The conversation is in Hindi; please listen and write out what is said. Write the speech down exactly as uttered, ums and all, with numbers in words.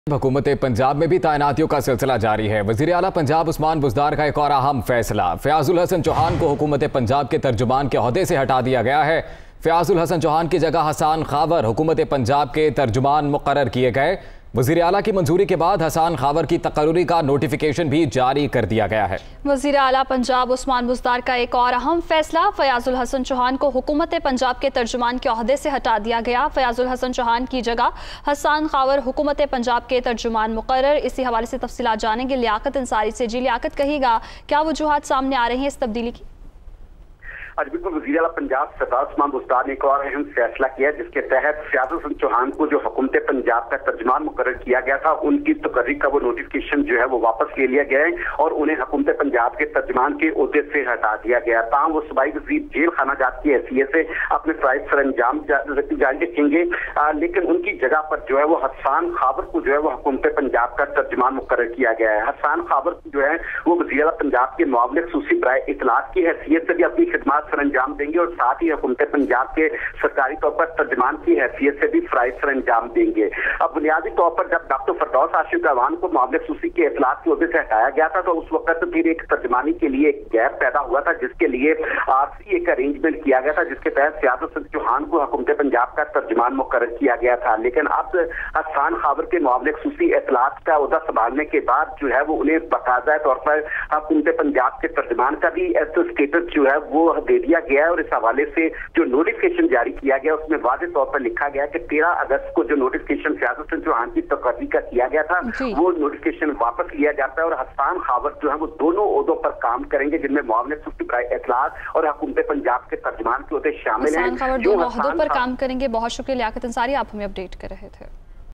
हुकूमत पंजाब में भी तैनातियों का सिलसिला जारी है। वज़ीर आला पंजाब उस्मान बुज़दार का एक और अहम फैसला, फयाजुल हसन चौहान को हुकूमत पंजाब के तर्जुमान के ओहदे से हटा दिया गया है। फयाजुल हसन चौहान की जगह हसान खावर हुकूमत पंजाब के तर्जुमान मुकर्रर किए गए। वज़ीर आला की मंजूरी के बाद हसान खावर की तकर्री का नोटिफिकेशन भी जारी कर दिया गया है। वज़ीर आला पंजाब उस्मान बुज़दार का एक और अहम फैसला, फयाजुल हसन चौहान को हुकूमत पंजाब के तर्जुमान के ओहदे से हटा दिया गया। फयाजुल हसन चौहान की जगह हसान खावर हुकूमत पंजाब के तर्जुमान मुकर्रर। इसी हवाले से तफसीलात जानेंगे लियाकत अंसारी से। जी लियाकत, कहिएगा क्या वजूहात सामने आ रही हैं इस तब्दीली की? आज बिल्कुल वज़ीर आला पंजाब सरदार उस्मान बुज़दार ने एक और अहम फैसला किया, जिसके तहत फयाजुल हसन चौहान को जो हुकूमत पंजाब का तर्जुमान मुकर्रर किया गया था, उनकी तकर्री का वो नोटिफिकेशन जो है वो वापस ले लिया गया है और उन्हें हुकूमत पंजाब के तर्जुमान के ओहदे से हटा दिया गया। ताहम वो सूबाई वज़ीर जेल खाना जात की हैसियत से अपने फ़राइज़ सर अंजाम जारी रखेंगे, लेकिन उनकी जगह पर जो है वो हसान खावर को जो है वो हुकूमत पंजाब का तर्जुमान मुकर्रर किया गया है। हसान खावर जो है वो वज़ीर आला पंजाब के मुआविन ख़ुसूसी बराए इत्तलात की हैसियत से भी अपनी खिदमत सर अंजाम देंगे और साथ ही हुकूमत पंजाब के सरकारी तौर पर तर्जमान की हैसियत से भी फ़राइज़ सर अंजाम देंगे। अब बुनियादी तौर पर जब डॉक्टर फरदौस आशिक अवान को मुआविन ख़ुसूसी के इत्तलात के ओहदे से हटाया गया था, तो उस वक्त फिर एक तर्जमानी के लिए एक गैप पैदा हुआ था, जिसके लिए आरसी एक अरेंजमेंट किया गया था, जिसके तहत फयाजुल हसन चौहान को हुकूमत पंजाब का तर्जमान मुकर्रर किया गया था। लेकिन अब हसान खावर के मुआविन ख़ुसूसी इत्तलात का ओहदा संभालने के बाद जो है वो उन्हें बाकायदा तौर पर हुकूमत पंजाब के तर्जमान का भी स्टेटस जो है वो दे दिया गया है। और इस हवाले से जो नोटिफिकेशन जारी किया गया उसमें वाज़ेह तौर पर लिखा गया कि तेरह अगस्त को जो नोटिफिकेशन फयाजुल हसन चौहान की तकर्री का किया गया था वो नोटिफिकेशन वापस लिया जाता है और हसान खावर जो है वो दोनों ओहदों पर काम करेंगे, जिनमें मुआविन ख़ुसूसी बराए इत्तलात और हुकूमत पंजाब के तर्जमान के ओहदे शामिल हैं। हसान खावर दोनों ओहदों पर काम करेंगे। बहुत शुक्रिया लियाकत अंसारी, आप हमें अपडेट कर रहे थे।